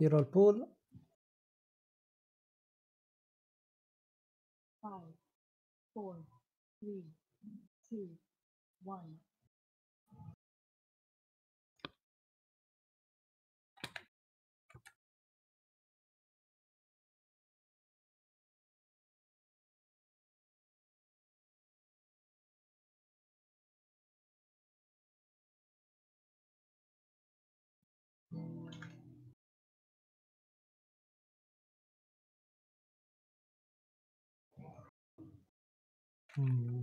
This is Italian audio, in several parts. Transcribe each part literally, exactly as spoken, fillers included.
Tiro il pull. five, four, three, two, one. Mm.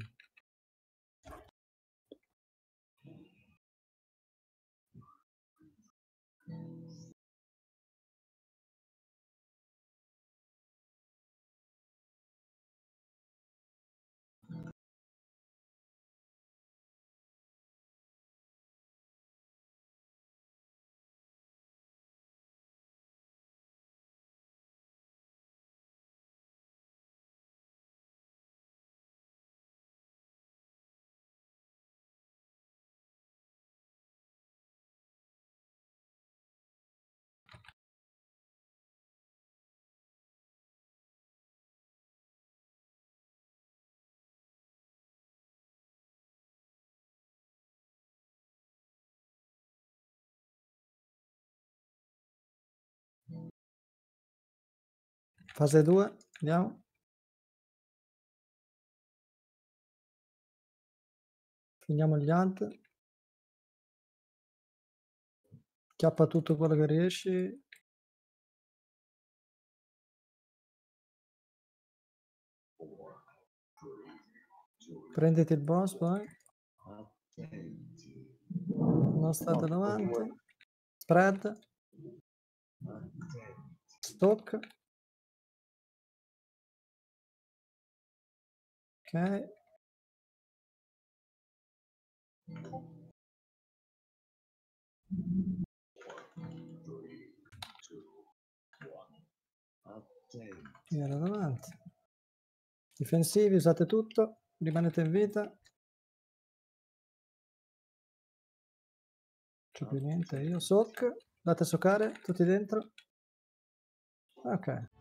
Fase due, andiamo. Finiamo gli ant. Chiappa tutto quello che riesci. Prenditi il boss poi. Non state davanti. Spread. Stock. Ok. Era davanti. Difensivi, usate tutto. Rimanete in vita. Non c'è più niente. Io soc. Date soccare. Tutti dentro. Ok.